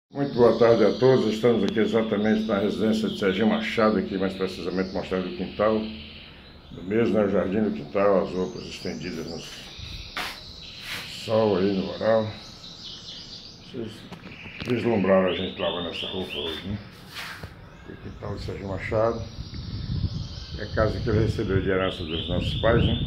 Muito boa tarde a todos, estamos aqui exatamente na residência de Serginho Machado, aqui mais precisamente mostrando o quintal do mesmo, né, o jardim do quintal, as roupas estendidas no sol aí, no varal. Vocês vislumbraram a gente lavando essa roupa hoje, né? O quintal de Serginho Machado é a casa que ele recebeu de herança dos nossos pais, né?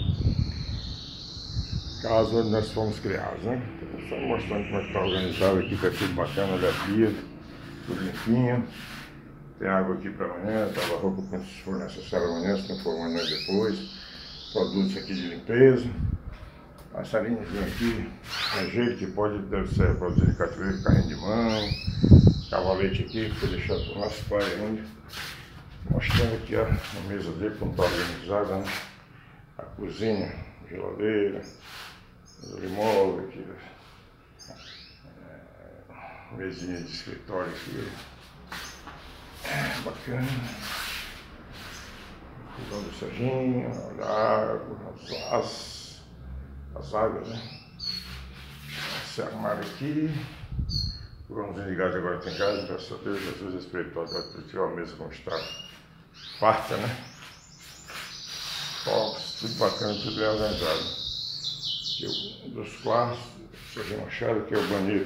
Casa onde nós fomos criados, né? Só mostrando como é que está organizado aqui, tá tudo bacana, da pia, tudo limpinho. Tem água aqui para amanhã, lava roupa se for necessário amanhã, se não for amanhã depois. Produtos aqui de limpeza. Passarinhozinho aqui, ajeito que deve ser produzido de cativeiro, carrinho de mão. Cavalete aqui, que foi deixado por nosso pai ainda. Mostrando aqui a mesa dele, como está organizada, né? A cozinha, geladeira, o imóvel aqui. Mesinha de escritório aqui. Bacana. Cuidando do Serginho, olha a água, as águas, né? Esse armário aqui. Vamos de gás agora tem gás, graças a Deus, Jesus espiritual, vai tirar a mesa como está farta, né? Copos, tudo bacana, tudo bem organizado. Aqui um dos quartos, Serginho Machado, aqui é o banheiro.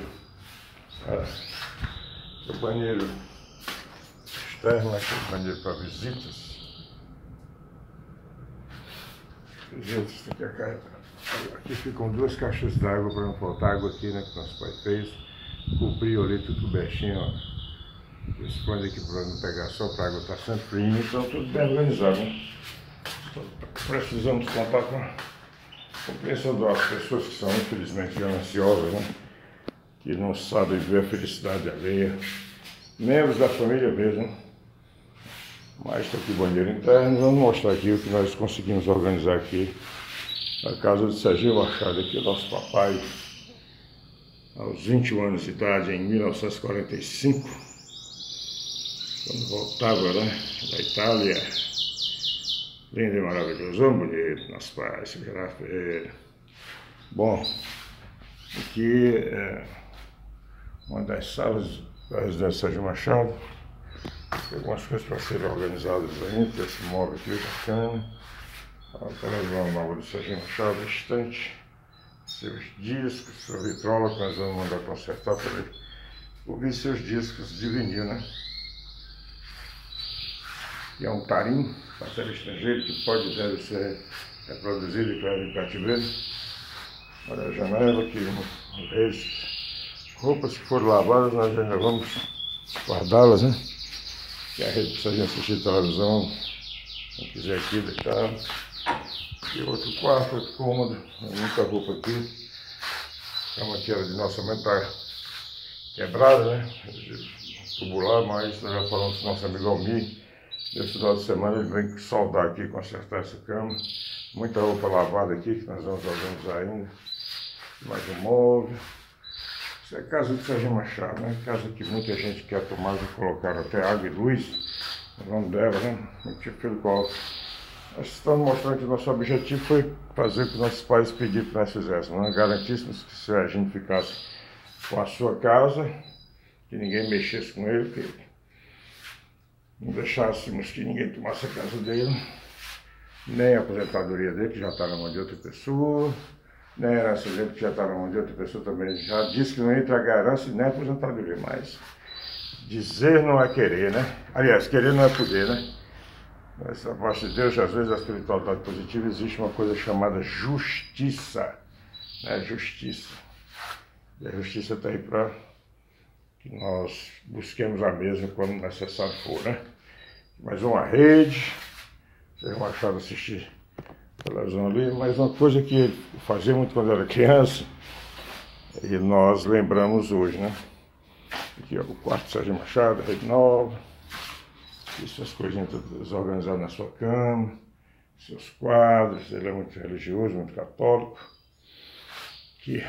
É o banheiro externo, aqui é o banheiro para visitas. Visitas tem que acarretar. Aqui ficam duas caixas d'água para não faltar água aqui, né? Que nosso pai fez. Cobriu ali tudo cobertinho, ó. Esconde aqui para não pegar sol, para a água estar sempre fria, então tudo bem organizado, né? Precisamos contar com a compreensão das pessoas que são infelizmente gananciosas, né? Que não sabem ver a felicidade alheia. Membros da família mesmo, né? Mas está aqui o banheiro interno, vamos mostrar aqui o que nós conseguimos organizar aqui. A casa de Serginho Machado, aqui, nosso papai, aos 21 anos de idade, em 1945, quando voltava, né, da Itália. Lindo e maravilhoso, vamos bonito, nosso pai, segunda-feira. Bom, aqui é uma das salas da residência Serginho Machado. Tem algumas coisas para serem organizadas ainda, esse móvel aqui bacana. A televisão nova do Serginho Machado, estante, seus discos, sua vitrola que nós vamos mandar consertar para ele ouvir seus discos de vinil, né? E é um tarim, papel estrangeiro, que pode e deve ser reproduzido e criado em cativeiro. Olha a janela aqui, redes, roupas que foram lavadas, nós já vamos guardá-las, né? Que a rede precisa assistir televisão, quem quiser aqui, deitar. E outro quarto, outro cômodo, muita roupa aqui. A cama que era de nossa mãe está quebrada, né? Tubular, mas nós já falamos com nosso amigo Almir. Nesse final de semana ele vem soldar aqui, consertar essa cama. Muita roupa lavada aqui, que nós vamos organizar ainda. Mais um móvel. Isso é a casa de Serginho Machado, né? Casa que muita gente quer tomar, já colocaram até água e luz no nome dela, né? Pelo qual nós estamos mostrando que o nosso objetivo foi fazer o que nossos pais pediram que nós fizéssemos, né? Garantíssemos que se a gente ficasse com a sua casa, que ninguém mexesse com ele, que não deixássemos que ninguém tomasse a casa dele, nem a aposentadoria dele, que já está na mão de outra pessoa, nem a herança dele, que já está na mão de outra pessoa também. Já disse que não ia entregar a herança nem a aposentadoria, mas dizer não é querer, né? Aliás, querer não é poder, né? Nessa parte de Deus, às vezes, a espiritualidade positiva, existe uma coisa chamada justiça, né? Justiça. E a justiça está aí para que nós busquemos a mesma quando necessário for, né? Mais uma rede, Serginho Machado assistir televisão ali, mas uma coisa que ele fazia muito quando era criança, e nós lembramos hoje, né? Aqui ó, o quarto de Serginho Machado, rede nova, essas coisinhas todas organizadas na sua cama, seus quadros, ele é muito religioso, muito católico, que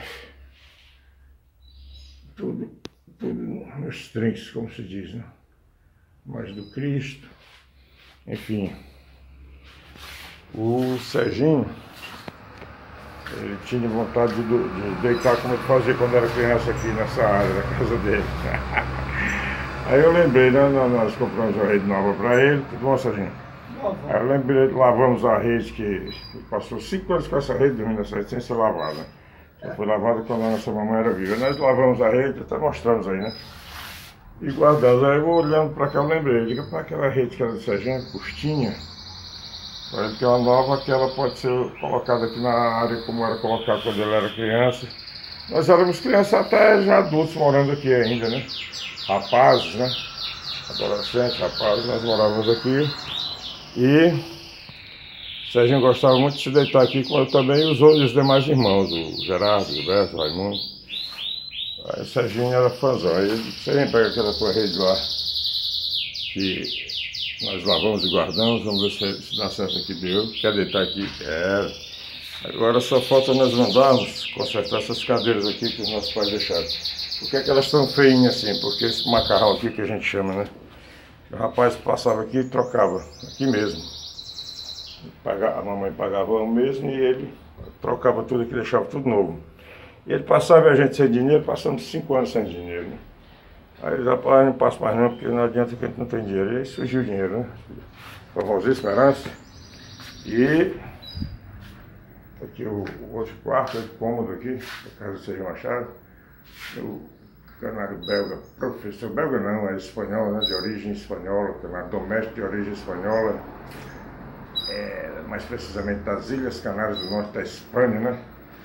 tudo nos trinques, como se diz, né? Mais do Cristo, enfim. O Serginho Ele tinha vontade de deitar como ele fazia quando era criança aqui nessa área da casa dele. Aí eu lembrei, né? Nós compramos uma rede nova para ele, tudo bom, Serginho? Aí eu lembrei, lavamos a rede que passou 5 anos com essa rede, dormindo nessa rede sem ser lavada. Só foi lavada quando a nossa mamãe era viva. Nós lavamos a rede, até mostramos aí, né? E guardamos. Aí eu olhando para cá, eu lembrei, diga para aquela rede que era do Serginho, Custinha. Para ele ter uma nova que ela pode ser colocada aqui na área como era colocada quando ele era criança. Nós éramos crianças até já adultos morando aqui ainda, né? Rapazes, né? Adolescentes, rapazes, nós morávamos aqui. E o Serginho gostava muito de se deitar aqui, como eu também, e os demais irmãos, o Gerardo, o Gilberto, o Raimundo. Aí o Serginho era fãzão. Aí você vem pegar aquela tua rede lá, que nós lavamos e guardamos, vamos ver se dá certo aqui deu. Quer deitar aqui? Quero. Agora só falta nós mandarmos consertar essas cadeiras aqui que os nossos pais deixaram. Por que é que elas estão feinhas assim? Porque esse macarrão aqui que a gente chama, né? O rapaz passava aqui e trocava, aqui mesmo. A mamãe pagava o mesmo e ele trocava tudo aqui, deixava tudo novo. E ele passava e a gente sem dinheiro, passamos 5 anos sem dinheiro, né? Aí ele rapaz, não passa mais não, porque não adianta que a gente não tem dinheiro. E aí surgiu o dinheiro, né? Famosíssima herança. E aqui o outro quarto, outro cômodo aqui, da casa do Serginho Machado. O canário belga, professor belga não, é espanhol, né? De origem espanhola, canário doméstico de origem espanhola. Mais precisamente das Ilhas Canárias do Norte da Espanha, né?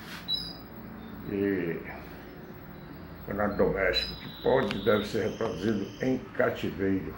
E canário doméstico, que pode e deve ser reproduzido em cativeiro.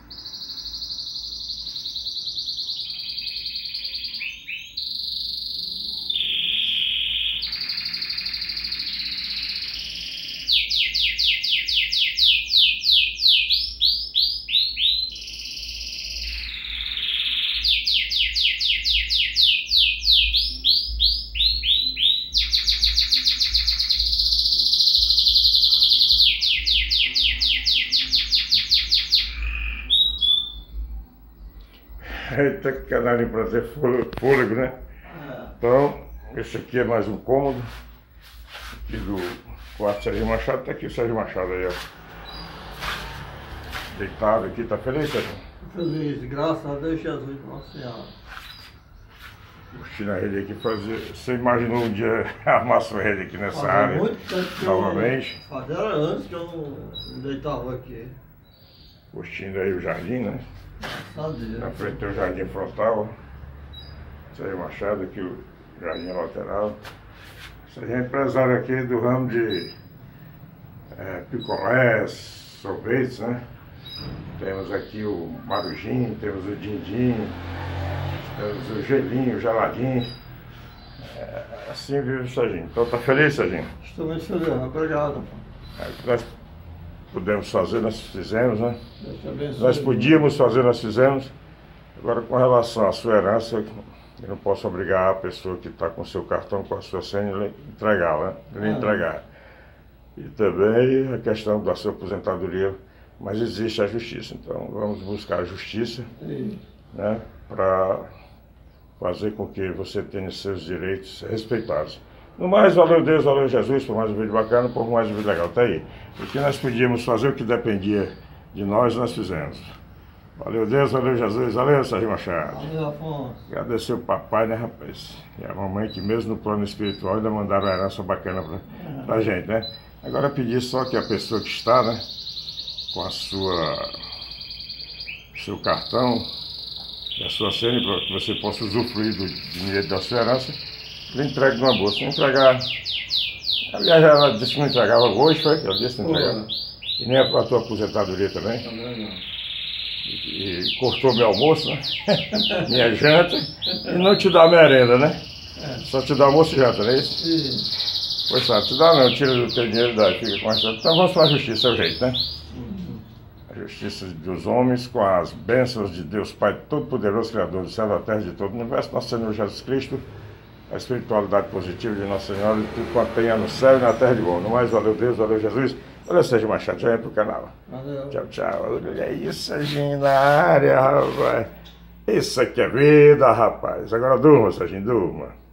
Eita, que canário para ter fôlego, né? Então, esse aqui é mais um cômodo. Aqui do quarto Serginho Machado, tá aqui o Serginho Machado aí, ó. Deitado aqui, tá feliz, Serginho? Feliz, graças a Deus, Jesus, Nossa Senhora. Curtindo a rede aqui, você imaginou um dia armar sua rede aqui nessa Fazia área? muito tempo que novamente? Fazia antes que eu não deitava aqui. Curtindo aí o jardim, né? Na frente tem o jardim frontal, Serginho Machado, aqui o jardim lateral. Serginho é empresário aqui do ramo de picolés, sorvetes, né? Temos aqui o marujinho, temos o dindim, temos o gelinho, o geladinho. Assim vive o Serginho. Então tá feliz, Serginho? Estou muito feliz, obrigado. Nós pudemos fazer, nós fizemos, né? Deus te abençoe. Nós podíamos fazer, nós fizemos. Agora, com relação à sua herança, eu não posso obrigar a pessoa que está com o seu cartão, com a sua senha, a entregá-la, lhe entregar. E também a questão da sua aposentadoria, mas existe a justiça. Então, vamos buscar a justiça, né, para fazer com que você tenha seus direitos respeitados. No mais, valeu Deus, valeu Jesus, por mais um vídeo bacana, por mais um vídeo legal. Tá aí. O que nós podíamos fazer, o que dependia de nós fizemos. Valeu Deus, valeu Jesus, valeu Serginho Machado. Valeu, Afonso. Agradecer o papai, né, rapaz? E a mamãe, que mesmo no plano espiritual ainda mandaram uma herança bacana pra gente, né? Agora pedir só que a pessoa que está, né, com a seu cartão e a sua senha, para que você possa usufruir do dinheiro da sua herança, lhe entregue numa bolsa. Não entregar. Aliás, ela disse que não entregava hoje, foi? Ela disse que não entregava. E nem a tua aposentadoria também. Também não. E cortou meu almoço, né? Minha janta. E não te dá merenda, né? Só te dá almoço e janta, não é isso? Sim. Pois tá, te dá não, tira do teu dinheiro, dá, fica com essa. Então vamos para a justiça, é o jeito, né? A justiça dos homens com as bênçãos de Deus Pai Todo-Poderoso, Criador do céu, da terra e de todo o universo, nosso Senhor Jesus Cristo, a espiritualidade positiva de Nossa Senhora e tudo quanto tenha no céu e na terra de bom. No mais, valeu Deus, valeu Jesus. Valeu, Serginho Machado, já vem pro canal. Valeu. Tchau, tchau. Olha isso, Serginho na área, rapaz. Isso aqui é vida, rapaz. Agora durma, Serginho, durma.